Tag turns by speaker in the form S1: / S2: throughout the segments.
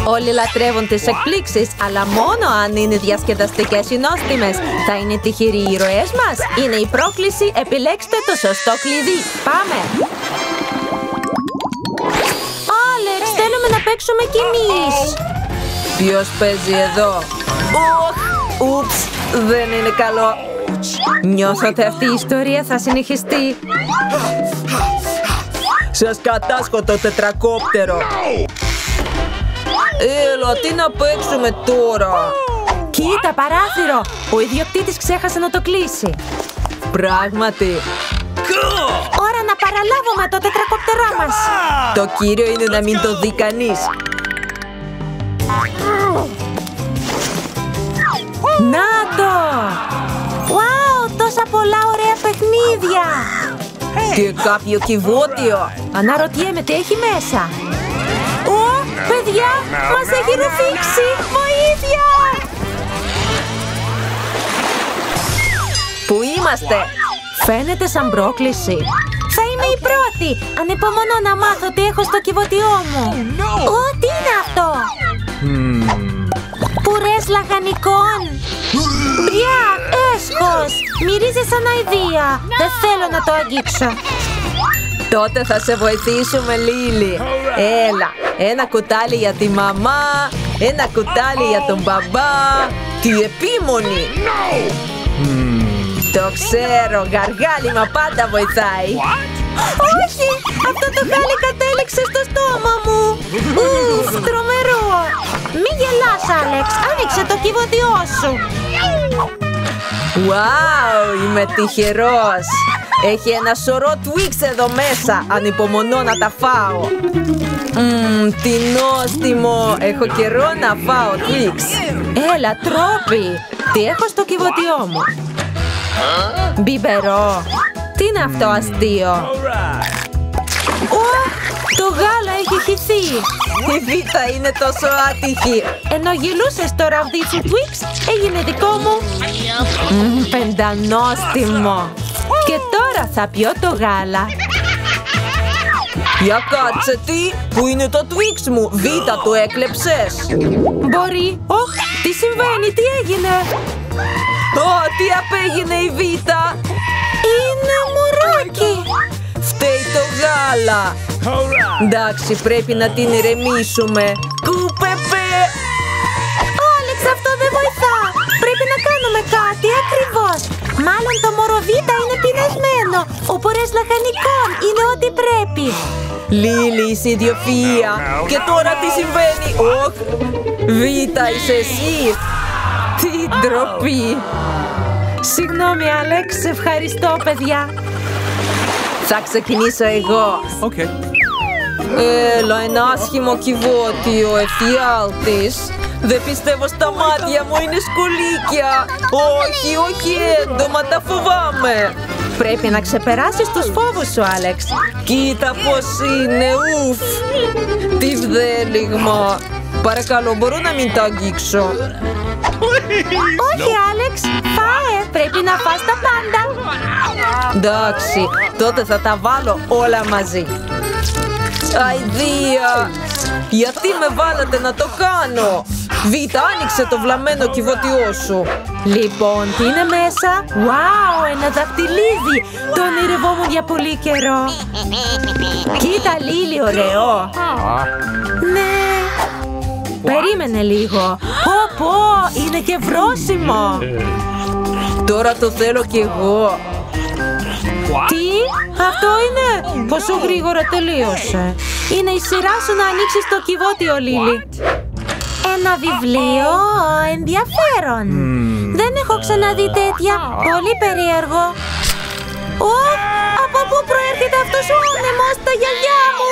S1: Όλοι λατρεύουν τις εκπλήξεις, αλλά μόνο αν είναι διασκεδαστικές ή νόστιμες. Θα είναι τυχεροί οι ήρωές μας. Είναι η πρόκληση. Επιλέξτε το σωστό κλειδί. Πάμε! Άλεξ, θέλουμε να παίξουμε κι εμείς. Ποιος παίζει εδώ? Ούψ, δεν είναι καλό. Νιώθω ότι αυτή η ιστορία θα συνεχιστεί. Σας κατάσχω το τετρακόπτερο. Έλα, τι να παίξουμε τώρα? Κοίτα, παράθυρο. Ο ιδιοκτήτης ξέχασε να το κλείσει. Πράγματι. Ώρα να παραλάβουμε το τετρακόπτερό μας. Το κύριο είναι να μην το δει κανείς. Να το! Wow, τόσα πολλά ωραία παιχνίδια. Και κάποιο κυβότιο. Αναρωτιέμαι τι έχει μέσα. Παιδιά, μας έχει ρουφήξει! Βοήθεια! Πού είμαστε? Φαίνεται σαν πρόκληση. Θα είμαι η πρώτη. Ανυπομονώ να μάθω τι έχω στο κυβωτιό μου. Τι είναι αυτό? Πουρές λαχανικών. Μπριά, έσχος. Μυρίζει σαν αηδία. Δεν θέλω να το αγγίξω. Τότε θα σε βοηθήσουμε, Λίλι. Έλα, ένα κουτάλι για τη μαμά, ένα κουτάλι για τον μπαμπά. Τι επίμονη! Το ξέρω, γαργάλιμα πάντα βοηθάει. Όχι, αυτό το γάλι κατέληξε στο στόμα μου. Τρομερό. Μη γελάς, Άλεξ, άνοιξε το κυβωτιό σου. Wow, είμαι τυχερός. Έχει ένα σωρό Twix εδώ μέσα. Ανυπομονώ να τα φάω. Τι νόστιμο. Έχω καιρό να φάω Twix. Έλα, τρόπι. Τι έχω στο κυβωτιό μου? Μπιμπερό. Τι είναι αυτό αστείο? Το γάλα έχει χυθεί. Η Βίτα είναι τόσο άτυχη. Ενώ γελούσες το ραβδί σου Twix, έγινε δικό μου. Πεντανόστιμο. Και τώρα θα πιω το γάλα. Για κάτσε, τι? Πού είναι το Twix μου? Βίτα, το έκλεψες? Μπορεί. Τι συμβαίνει, τι έγινε? Τι απέγινε η Βίτα? Είναι μωράκι. Φταίει το γάλα. Εντάξει, πρέπει να την ηρεμήσουμε. Κουπεπέ. Άλεξ, αυτό δεν βοηθά. Πρέπει να κάνουμε κάτι ακριβώς. Μάλλον το μωρό Βίτα είναι πεινασμένο. Ο πουρές λαχανικών είναι ό,τι πρέπει. Λίλι, είσαι ιδιοφυΐα. Και τώρα τι συμβαίνει? Βίτα, είσαι εσύ. Τι ντροπή. Συγγνώμη, Άλεξ, ευχαριστώ, παιδιά. Θα ξεκινήσω εγώ. Έλα, ένα άσχημο κυβότιο, εφιάλτης. Δεν πιστεύω στα μάτια μου, είναι σκολίκια. Όχι, έντομα, τα φοβάμαι. Πρέπει να ξεπεράσεις τους φόβους σου, Άλεξ. Κοίτα πώς είναι, ουφ. Τι βδέλιγμα. Παρακαλώ, μπορώ να μην τα αγγίξω? Όχι, Άλεξ, φάε, πρέπει να φας τα πάντα. Εντάξει, τότε θα τα βάλω όλα μαζί. Αηδία! Γιατί με βάλατε να το κάνω? Βίτα, άνοιξε το βλαμμένο κυβότιό σου. Λοιπόν, τι είναι μέσα? Wow, ένα δαχτυλίδι. Το ονειρευόμουν για πολύ καιρό. Κοίτα, Λίλι, ωραίο. Ναι. Περίμενε λίγο. Πω, είναι και βρώσιμο. Τώρα το θέλω κι εγώ. Τι? Αυτό είναι? Πόσο γρήγορα τελείωσε. Είναι η σειρά σου να ανοίξεις το κυβότιο, Λίλι. Ένα βιβλίο ενδιαφέρον. Δεν έχω ξαναδεί τέτοια. Πολύ περίεργο. Από πού προέρχεται αυτός ο άνεμος? Τα γυαλιά μου.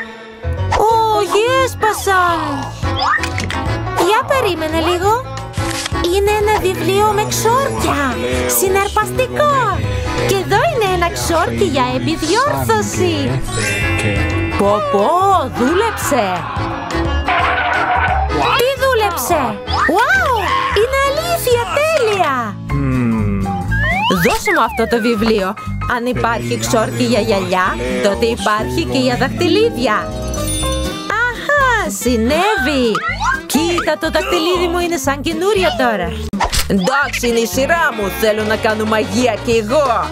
S1: Έσπασαν. Για περίμενε λίγο. Είναι ένα βιβλίο με ξόρκια. Συναρπαστικό. Και εδώ είναι ένα ξόρκι για επιδιόρθωση. Πω, δούλεψε. Τι δούλεψε? Wow, είναι αλήθεια, τέλεια. Δώσε μου αυτό το βιβλίο. Αν υπάρχει ξόρκι για γυαλιά, τότε υπάρχει και για δαχτυλίδια. Αχα, συνέβη! Κοίτα, το δαχτυλίδι μου είναι σαν καινούρια τώρα. Εντάξει, είναι η σειρά μου. Θέλω να κάνω μαγεία κι εγώ.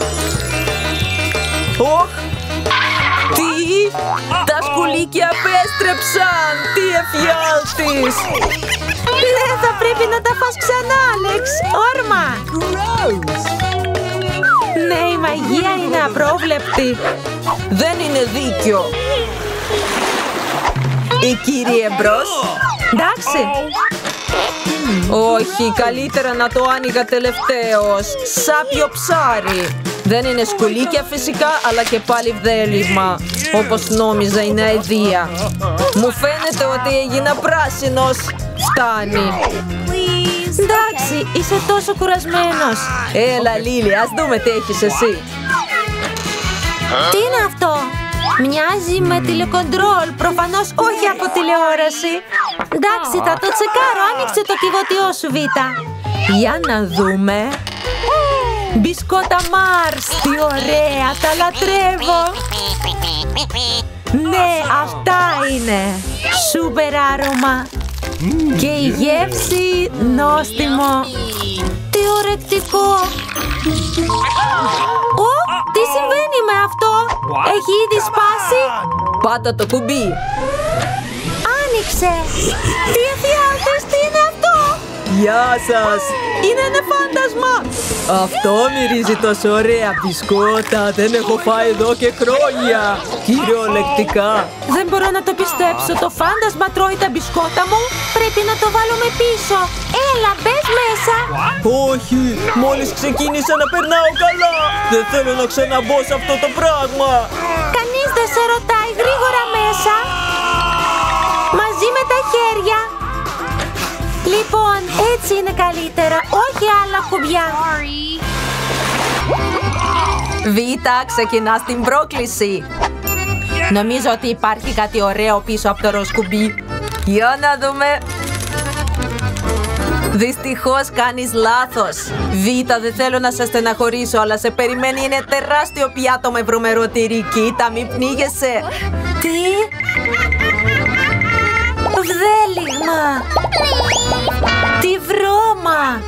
S1: Οχ! Τι! Τα σκουλίκια επέστρεψαν! Τι εφιάλτης! Δεν θα πρέπει να τα φας ξανά, Άλεξ! Όρμα! Ναι, η μαγεία είναι απρόβλεπτη. Δεν είναι δίκιο. Η κύριε μπρος. Εντάξει. Όχι, καλύτερα να το άνοιγα τελευταίος. Σάπιο ψάρι. Δεν είναι σκουλίκια φυσικά, αλλά και πάλι βδέλυγμα. Όπως νόμιζα είναι αηδία. Μου φαίνεται ότι έγινα πράσινος. Φτάνει. Εντάξει, είσαι τόσο κουρασμένος. Έλα, Λίλη, ας δούμε τι έχεις εσύ. Τι είναι αυτό? Μοιάζει με τηλεκοντρόλ, προφανώς όχι από τηλεόραση. Εντάξει, θα το τσεκάρω, άνοιξε το κυβωτιό σου, Βίτα. Για να δούμε. Μπισκότα Μάρς, τι ωραία, τα λατρεύω. Ναι, αυτά είναι. Σούπερ άρωμα. Και η γεύση νόστιμο. Τι ωρεκτικό. Ω, τι συμβαίνει με αυτό? Έχει ήδη σπάσει? Πάτα το κουμπί. Άνοιξε. Τι εφιάλτες, τι είναι αυτό? Γεια σας. Είναι ένα φάντασμα. Αυτό μυρίζει τόσο ωραία μπισκότα. Δεν έχω φάει εδώ και χρόνια. Κυριολεκτικά. Δεν μπορώ να το πιστέψω. Το φάντασμα τρώει τα μπισκότα μου. Πρέπει να το βάλουμε πίσω. Έλα, μπες μέσα. Όχι. Μόλις ξεκίνησα να περνάω καλά. Δεν θέλω να ξαναμπω σε αυτό το πράγμα. Κανείς δεν σε ρωτάει. Γρήγορα μέσα. Μαζί με τα χέρια. Λοιπόν, έτσι είναι καλύτερα. Όχι άλλα κουμπιά. Βίτα, ξεκινάς την πρόκληση. Νομίζω ότι υπάρχει κάτι ωραίο πίσω από το ροζ κουμπί. Για να δούμε. Δυστυχώς κάνεις λάθος. Βίτα, δεν θέλω να σε στεναχωρήσω, αλλά σε περιμένει ένα τεράστιο πιάτο με βρωμερό τυρί. Κοίτα, μην πνίγεσαι. Τι? Βδέλυγμα. Τι βρώμα.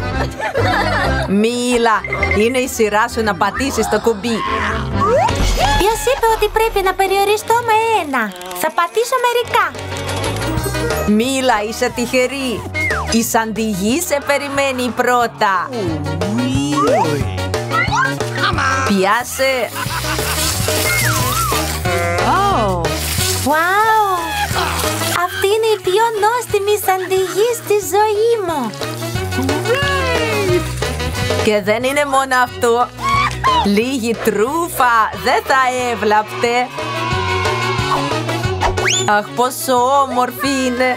S1: Μίλα, είναι η σειρά σου να πατήσεις το κουμπί. Ποιος είπε ότι πρέπει να περιοριστώ με ένα? Θα πατήσω μερικά. Μίλα, είσαι τυχερή. Η Σαντιγή σε περιμένει πρώτα. Πιάσε. Wow. Αυτή είναι η πιο νόστιμη Σαντιγή στη ζωή μου. Και δεν είναι μόνο αυτό. Λίγη τρούφα δεν θα έβλαπτε. Αχ, πόσο όμορφη είναι.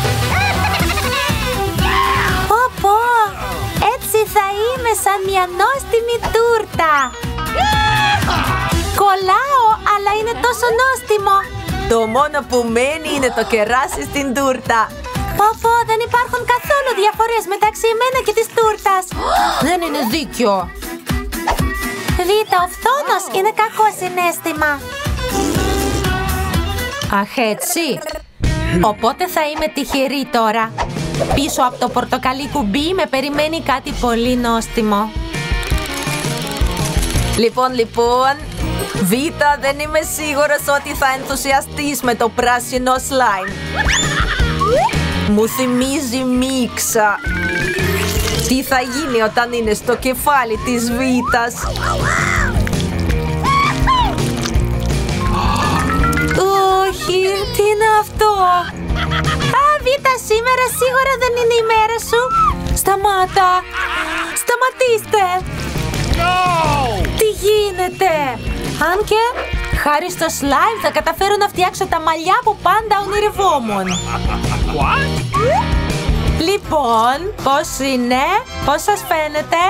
S1: Πω, έτσι θα είμαι σαν μια νόστιμη τούρτα. Κολλάω, αλλά είναι τόσο νόστιμο. Το μόνο που μένει είναι το κεράσι στην τούρτα. Πω, δεν υπάρχουν καθόλου διαφορές μεταξύ εμένα και της τούρτας. Δεν είναι δίκιο. Βίτα, ο φθόνος είναι κακό συναίσθημα. Αχ, έτσι. Οπότε θα είμαι τυχερή τώρα. Πίσω από το πορτοκαλί κουμπί με περιμένει κάτι πολύ νόστιμο. Λοιπόν, Βίτα, δεν είμαι σίγουρος ότι θα ενθουσιαστείς με το πράσινο σλάιμ. Μου θυμίζει μίξα. Τι θα γίνει όταν είναι στο κεφάλι της Βίτας? Όχι, τι είναι αυτό? Βίτα, σήμερα σίγουρα δεν είναι η μέρα σου. Σταμάτα. Σταματήστε. Τι γίνεται? Αν και χάρη στο σλάιμ θα καταφέρω να φτιάξω τα μαλλιά που πάντα ονειρευόμουν. Λοιπόν, πώς είναι? Πώς σας φαίνεται?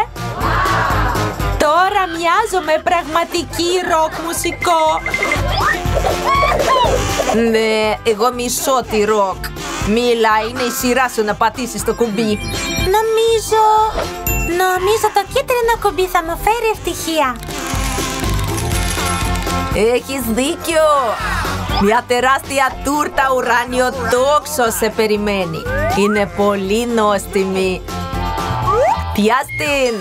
S1: Τώρα μοιάζω με πραγματική ροκ μουσικό. Ναι, εγώ μισώ τη ροκ. Μίλα, είναι η σειρά σου να πατήσεις το κουμπί. Νομίζω το κίτρινο κουμπί θα μου φέρει ευτυχία. Έχεις δίκιο. Μια τεράστια τούρτα ουράνιο τόξο σε περιμένει. Είναι πολύ νόστιμη. Πιάσ' την!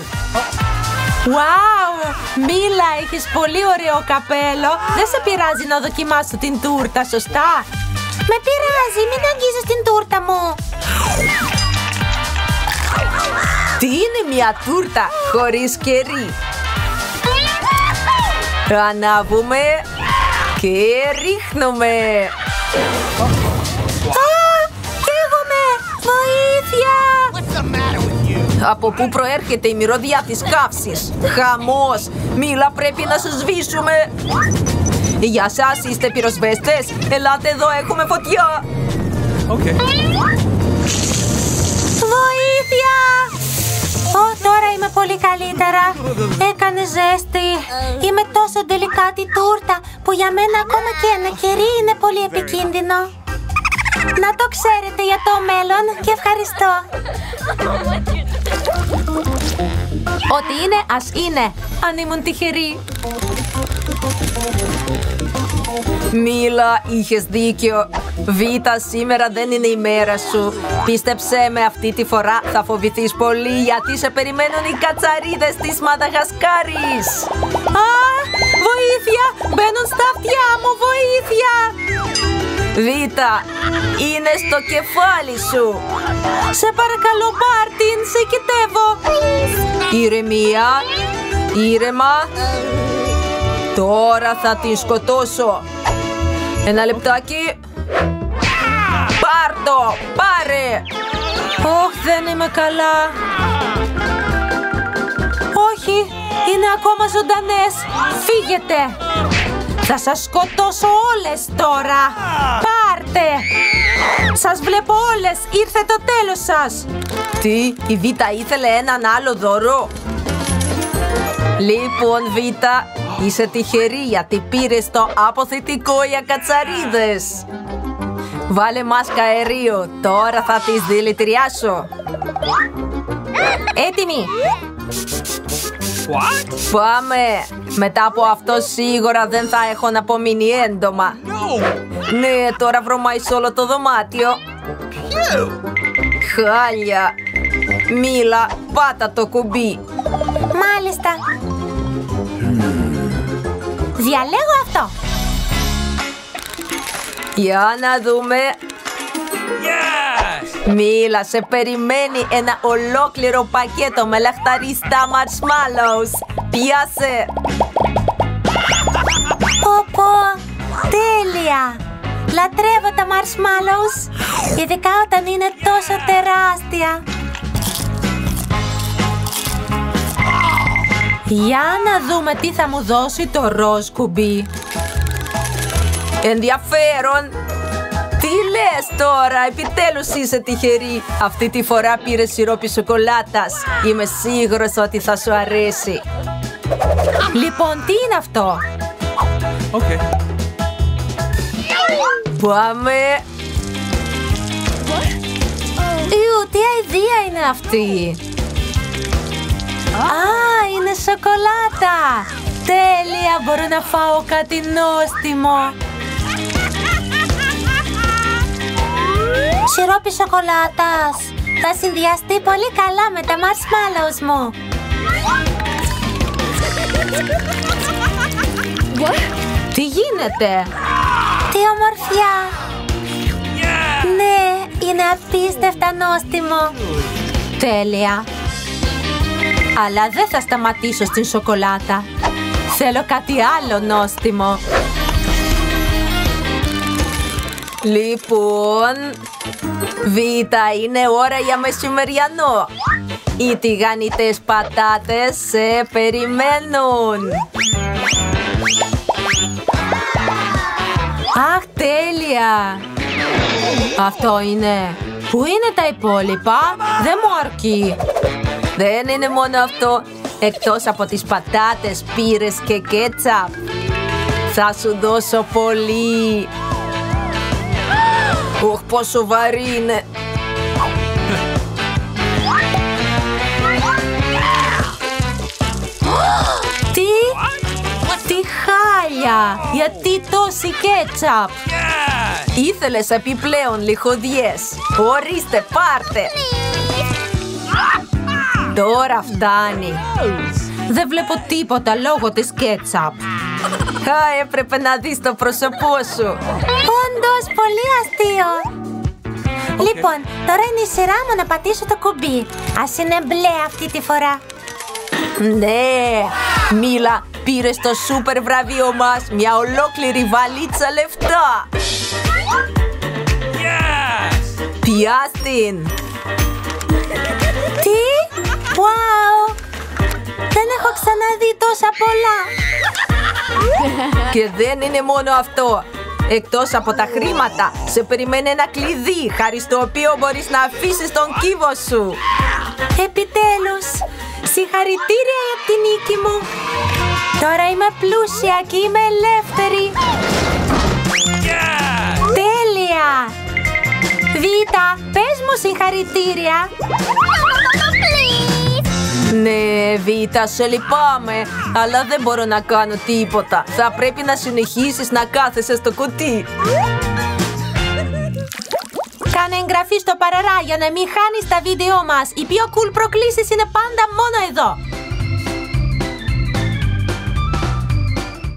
S1: Wow! Μίλα, έχεις πολύ ωραίο καπέλο. Δεν σε πειράζει να δοκιμάσω την τούρτα, σωστά?
S2: Με πειράζει, μην αγγίζεις την τούρτα μου.
S1: Τι είναι μια τούρτα χωρίς κερί? Ανάβουμε και ρίχνουμε.
S2: Καίγομαι! Βοήθεια!
S1: Από πού προέρχεται η μυρωδιά της καύσης? Χαμός! Μίλα, πρέπει να σας σβήσουμε. Γεια σας, είστε πυροσβέστες? Ελάτε εδώ, έχουμε φωτιά.
S3: Okay.
S2: Βοήθεια! Τώρα είμαι πολύ καλύτερα. Έκανε ζέστη. Είμαι τόσο ντελικάτη τούρτα που για μένα ακόμα και ένα κερί είναι πολύ επικίνδυνο. Να το ξέρετε για το μέλλον και ευχαριστώ.
S1: Ό,τι είναι, ας είναι. Αν ήμουν τυχερή. Μίλα, είχες δίκιο. Βίτα, σήμερα δεν είναι η μέρα σου. Πίστεψέ με, αυτή τη φορά θα φοβηθείς πολύ, γιατί σε περιμένουν οι κατσαρίδες της Μαδαγασκάρης. Βοήθεια! Μπαίνουν στα αυτιά μου, βοήθεια! Βίτα, είναι στο κεφάλι σου. Σε παρακαλώ, Μάρτιν, σε κοιτεύω. Ηρεμία, ήρεμα. Τώρα θα την σκοτώσω. Ένα λεπτάκι. Πάρ' το! Πάρε! Δεν είμαι καλά. Όχι, είναι ακόμα ζωντανές. Φύγετε! Θα σας σκοτώσω όλες τώρα. Πάρτε! Σας βλέπω όλες. Ήρθε το τέλος σας. Τι, η Βίτα ήθελε έναν άλλο δώρο? Λοιπόν, Βίτα, είσαι τυχερή γιατί πήρες το αποθητικό για κατσαρίδες. Βάλε μάσκα αερίου. Τώρα θα τις δηλητηριάσω. Έτοιμοι.
S3: What?
S1: Πάμε. Μετά από αυτό σίγουρα δεν θα έχω να απομείνει έντομα.
S3: No.
S1: Ναι, τώρα βρωμάει σε όλο το δωμάτιο. Χάλια. Μίλα, πάτα το κουμπί.
S2: Μάλιστα. Διαλέγω αυτό.
S1: Για να δούμε.
S3: Yes.
S1: Μίλα, σε περιμένει ένα ολόκληρο πακέτο με λαχταριστά marshmallows. Πιάσε.
S2: Πω, τέλεια. Λατρεύω τα marshmallows, ειδικά όταν είναι τόσο τεράστια.
S1: Για να δούμε τι θα μου δώσει το ροζ κουμπί. Ενδιαφέρον. Τι λες τώρα, επιτέλους είσαι τυχερή. Αυτή τη φορά πήρε σιρόπι σοκολάτας. Είμαι σίγουρος ότι θα σου αρέσει. Λοιπόν, τι είναι αυτό?
S3: Okay.
S1: Πάμε. Ιου, τι αηδία είναι αυτή? Είναι σοκολάτα. Τέλεια, μπορώ να φάω κάτι νόστιμο.
S2: Σιρόπι σοκολάτας. Θα συνδυαστεί πολύ καλά με τα marshmallows μου.
S1: Τι γίνεται?
S2: Τι ομορφιά. Ναι, είναι απίστευτα νόστιμο.
S1: Τέλεια. Αλλά δεν θα σταματήσω στην σοκολάτα. Θέλω κάτι άλλο νόστιμο. Λοιπόν, Βίτα, είναι ώρα για μεσημεριανό. Οι τηγανιτές πατάτες σε περιμένουν. Αχ, τέλεια. Αυτό είναι. Πού είναι τα υπόλοιπα? Δεν μου αρκεί. Δεν είναι μόνο αυτό. Εκτός από τις πατάτες πήρες και κέτσαπ. Θα σου δώσω πολύ. Πόσο βαρύ είναι. Τι χάλια. Τέλεια! Γιατί τόση κέτσαπ! Ήθελες επιπλέον λιχοδιές. Ορίστε, πάρτε! Τώρα φτάνει. Δεν βλέπω τίποτα λόγω της κέτσαπ. Έπρεπε να δεις το πρόσωπό σου.
S2: Όντως, πολύ αστείο. Λοιπόν, τώρα είναι η σειρά μου να πατήσω το κουμπί. Ας είναι μπλε αυτή τη φορά.
S1: Ναι, Μίλα, πήρε στο σούπερ βραβείο μας μια ολόκληρη βαλίτσα λεφτά. Πιάστην.
S2: Τι? Wow! Δεν έχω ξαναδεί τόσα πολλά.
S1: Και δεν είναι μόνο αυτό. Εκτός από τα χρήματα, σε περιμένει ένα κλειδί, χάρη στο οποίο μπορείς να αφήσεις τον κύβο σου.
S2: Επιτέλους! Συγχαρητήρια για τη νίκη μου. Τώρα είμαι πλούσια και είμαι ελεύθερη. Τέλεια! Βίτα, πες μου συγχαρητήρια.
S1: Ναι, Βίτα, σε λυπάμαι, αλλά δεν μπορώ να κάνω τίποτα. Θα πρέπει να συνεχίσεις να κάθεσαι στο κουτί.
S2: Κάνε εγγραφή στο Παραρά για να μην χάνεις τα βίντεο μας. Οι πιο cool προκλήσεις είναι πάντα μόνο εδώ.